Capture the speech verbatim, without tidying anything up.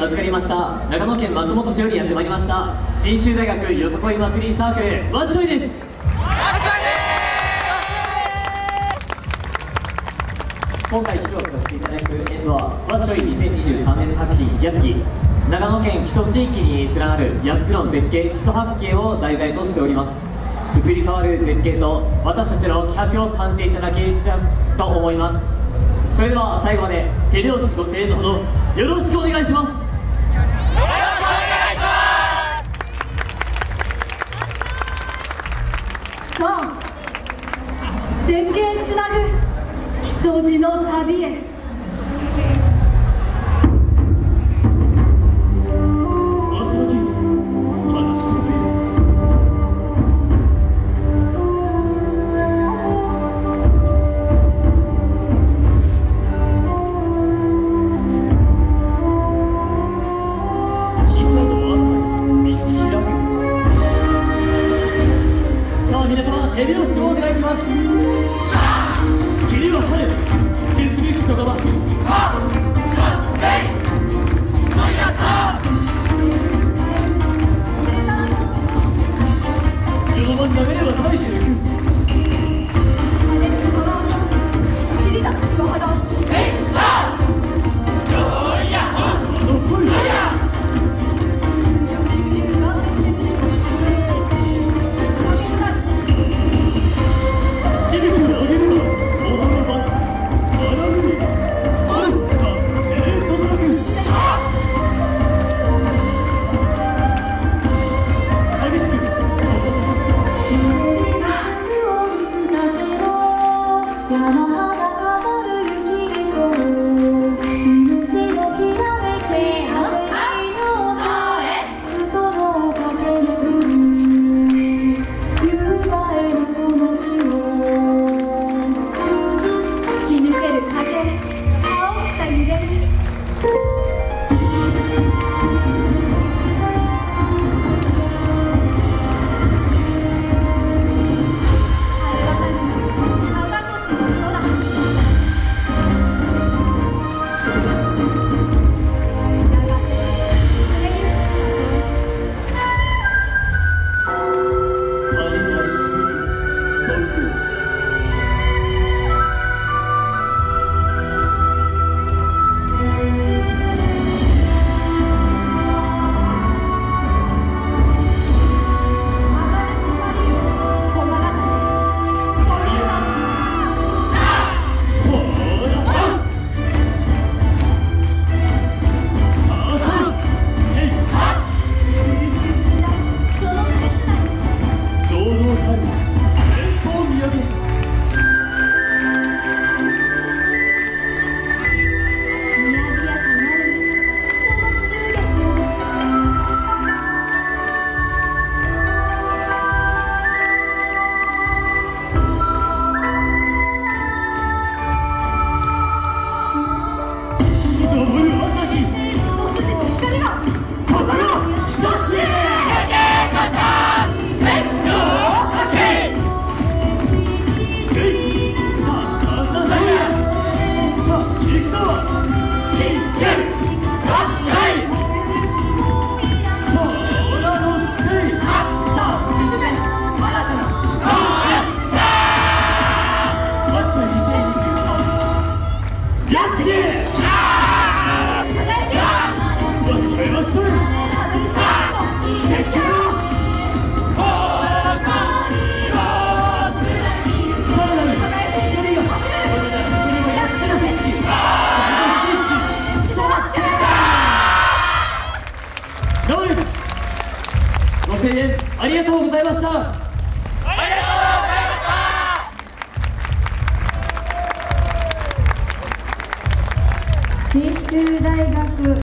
預かりました長野県松本市よりやってまいりました信州大学よさこい祭りサークルわっしょいです。今回披露させていただく演舞はわっしょいにせんにじゅうさんねん作品やつぎ、長野県木曽地域に連なるやっつの絶景木曽八景を題材としております。移り変わる絶景と私たちの気迫を感じていただけたと思います。それでは最後まで手拍子ご声援のほどよろしくお願いします。 さあ、絶景つなぐ木曽路の旅へ。 手拍子をお願いします。霧は晴れ背する木曽川世の間に流れは耐えていく。ご声援ありがとうございました。ありがとうございました。信州大学